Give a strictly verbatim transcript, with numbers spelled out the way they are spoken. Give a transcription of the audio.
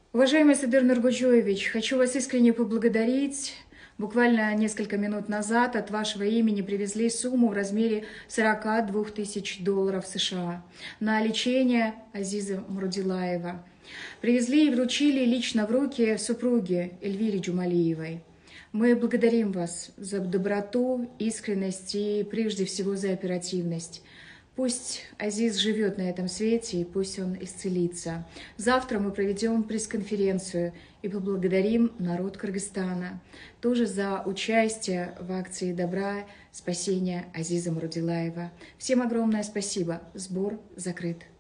Уважаемый Садыр Нургуджоевич, хочу вас искренне поблагодарить. Буквально несколько минут назад от вашего имени привезли сумму в размере сорока двух тысяч долларов США на лечение Азиза Мурдилаева. Привезли и вручили лично в руки супруге Эльвире Джумалиевой. Мы благодарим вас за доброту, искренность и прежде всего за оперативность. Пусть Азиз живет на этом свете, и пусть он исцелится. Завтра мы проведем пресс-конференцию и поблагодарим народ Кыргызстана тоже за участие в акции добра спасения Азиза Мурдилаева. Всем огромное спасибо. Сбор закрыт.